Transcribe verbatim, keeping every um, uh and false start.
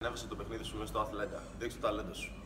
Ανέβασε το παιχνίδι σου μέσα στο Athlenda. Δείξε το ταλέντο σου.